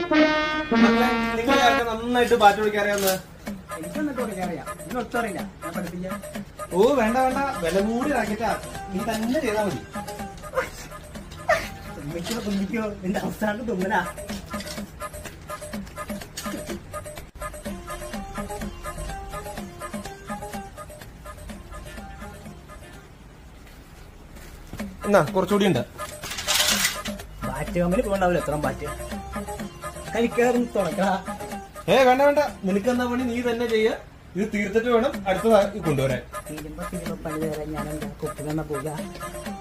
നിങ്ങളൊക്കെ നന്നായിട്ട് ബാറ്റ് കളിക്കാൻ അറിയാവുന്നത്? എനിക്ക് നന്നായിട്ട് കളിക്കാൻ അറിയാം. എനിക്ക് ഒട്ടും അറിയില്ല. ഞാൻ പഠിപ്പിക്കാം. ഓ വേണ്ട വേണ്ട, വില കൂടി റാക്കറ്റാ, നീ തന്നെ ചെയ്താ മതി. തുമ്മിക്കോ നിന്റെ അവസാനം തുമ്മലാ. എന്നാ കുറച്ചുകൂടി ഉണ്ട്. ബാറ്റ് കമ്പനി പോകണ്ടാവില്ല എത്ര ബാറ്റ് കളിക്കാറും തുറക്കടാ. വേണ്ട വേണ്ട, നിനക്ക് എന്നാ പണി നീ തന്നെ ചെയ്യ. ഇത് തീർത്തിട്ട് വേണം അടുത്ത കൊണ്ടുവരാൻ. തീരുമ്പോ പണി തരാൻ ഞാൻ എന്താ കുപ്പിലെന്നാ പോവുക.